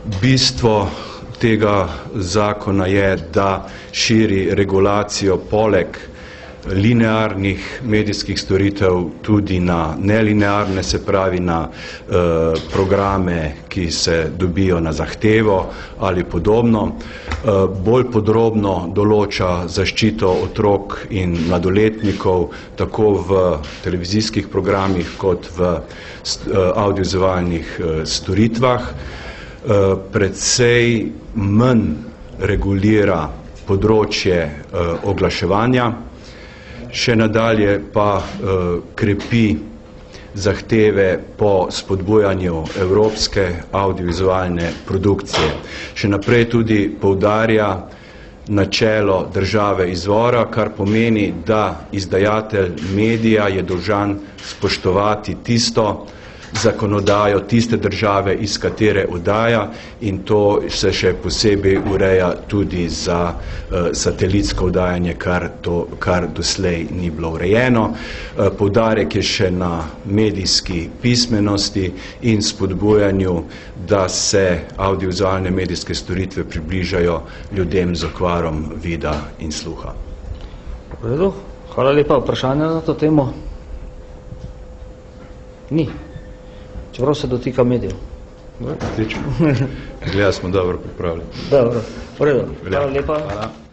Bistvo tega zakona je, da širi regulacijo poleg linearnih medijskih storitev tudi na nelinearne, se pravi na programe, ki se dobijo na zahtevo ali podobno. Bolj podrobno določa zaščito otrok in mladoletnikov tako v televizijskih programih kot v audiovizualnih storitvah. Precej manj regulira področje oglaševanja, še nadalje pa krepi zahteve po spodbujanju evropske audiovizualne produkcije. Še naprej tudi poudarja načelo države izvora, kar pomeni, da izdajatelj medija je dolžan spoštovati tisto zakonodajo tiste države, iz katere oddaja, in to se še posebej ureja tudi za satelitsko oddajanje, kar doslej ni bilo urejeno. Poudarek je še na medijski pismenosti in spodbujanju, da se audiovizualne medijske storitve približajo ljudem z okvarom vida in sluha. V redu, hvala lepa. Vprašanje na to temo? Ni. Čeprav se dotika medijev. Gleda smo dobro pripravljeni. Dobro, v redu. Hvala lepa. Hvala.